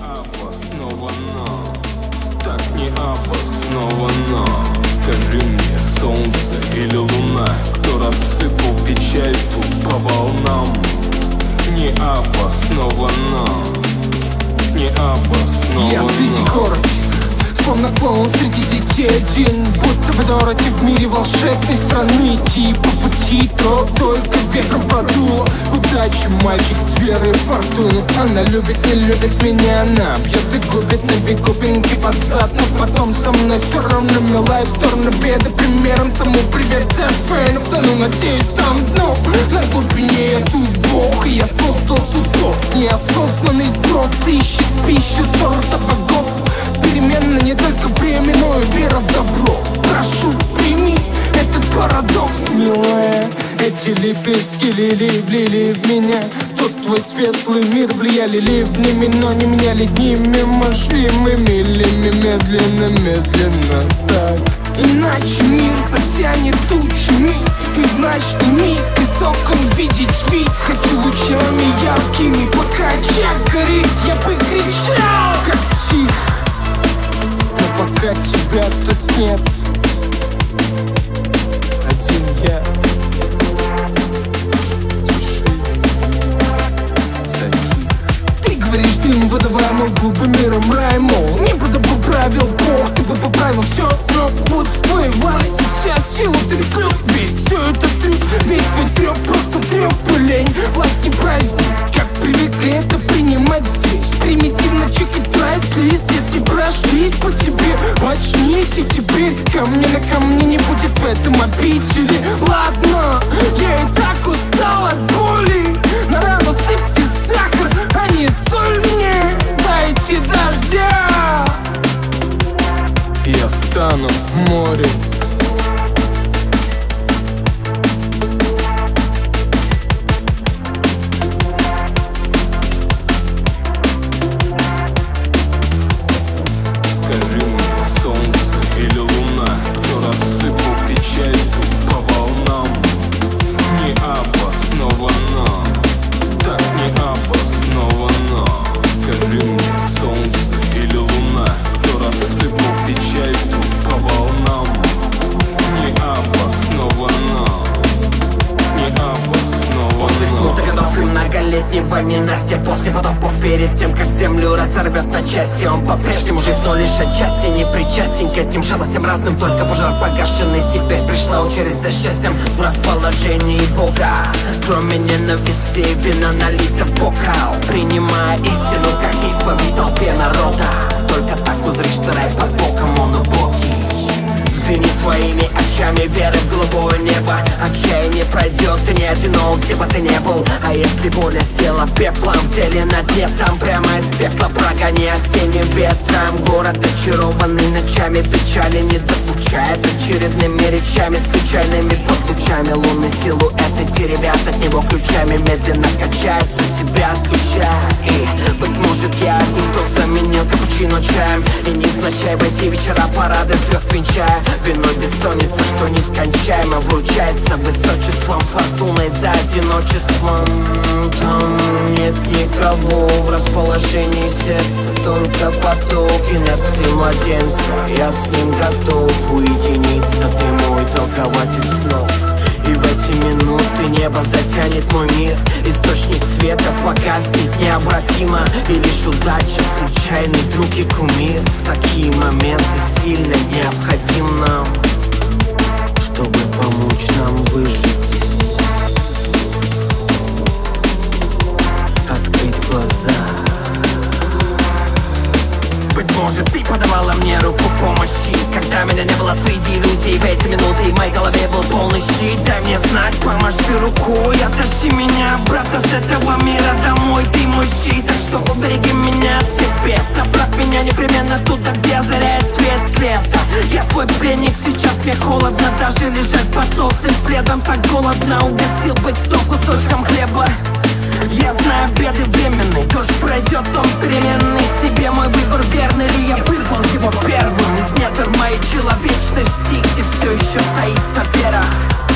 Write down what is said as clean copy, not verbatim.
Необоснованно, так необоснованно. Скажи мне, солнце или луна, кто рассыпал печаль тут по волнам? Необоснованно, необоснованно. Я среди корочек, словно клоун среди детей один, будто бы Дороти в мире волшебной страны. Идти по пути, то только ветром подуло. Удачи, мальчик с верой в фортуну. Она любит, не любит меня, она бьет и губит на бегу пинки под зад. Но потом со мной все равно мила и в сторону беды. Примером тому привет от фэнов. Да ну, надеюсь, там дно. На глубине я тут бог, и я создал тут бог. Неосознанный сброд ищет пищу сорта богов. Переменно не только время, но и вера в добро. Прошу, прими этот парадокс, милая. Эти лепестки лилий влили в меня. Тот твой светлый мир влияли ливнями, но не меняли днями. Мы шли мы милями, медленно, медленно так. Иначе мир затянет тучами, и в ночный миг из окон видеть вид. Хочу лучами яркими, пока очаг горит. Я бы кричал, как псих, но пока тебя тут нет, один я. Ты говоришь, дым, выдавая мой губы миром рай, мол, не буду бы правил Бог, ты бы поправил все, но вот в твоей власти вся сила, ты флюк, ведь все это трюк, весь твой трёп, просто трёп и лень. Власть праздник, как привыкли это принимать здесь. Примитивно чекать прайс-лист, если прошлись по тебе, очнись, и теперь камня на камне не будет в этом обители. Ладно, я и так устал от боли, на рану сыпьте сахар, а не соль мне, дайте дождя. Я стану в море. Скажи мне, солнце или луна, кто рассыпал печаль тут по волнам? Необоснованно, так необоснованно. Скажи мне, солнце или луна, кто рассыпал печаль тут по волнам? Необоснованно, необоснованно. После смуты годов и многолетнего ненастья, после потопов, перед тем, как землю разорвет на части, он по-прежнему жив, но лишь отчасти не причастен к этим жалостям разным. Только пожар погашенный, теперь пришла очередь за счастьем в расположении Бога. Кроме ненависти, вина налита в бокал, принимая истину, как исповедь толпе народа. Только так узришь, что рай под боком, он убогий. Взгляни своими очами веры в голубое небо. Отчаяние пройдет, ты не одинок, где бы ты не был. А если боль села пеплом в теле на дне, там прямо из пекла прогони осенним ветром. Город очарованный ночами, печали не докучает очередными речами, случайными под лучами лунной силуэт. Эти ребята от него ключами медленно качаются, себя отключая. И, быть может, я один, кто заменил капучино чаем, и невзначай в эти вечера парады звезд венчая. Виной бессонница, что нескончаемо вручается высочеством, фортуной за одиночеством. Там нет никого в расположении сердца, только поток инерции младенца. Я с ним готов уединиться, ты мой толкователь снов. И в эти минуты небо затянет мой мир, источник света погаснет необратимо, и лишь удача, случайный друг и кумир. В такие моменты сильно необходим нам, чтобы помочь нам выжить, открыть глаза. Быть может, ты подавала мне руку помощи, когда меня не было среди людей в эти минуты, и в моей голове был полный щит. Дай мне знать, помаши рукой, оттащи меня обратно с этого мира домой. Ты мой щит, так что убереги меня от всех бед. Направь меня непременно туда, где озаряет свет лета. Я твой пленник, сейчас мне холодно даже лежать под толстым пледом. Так голодно, угостил быть кто кусочком хлеба. Я знаю, беды временные, дождь пройдет, он переменный. В тебе мой выбор верный ли, я вырвал его первым из недр моей человечности, где все еще таится вера.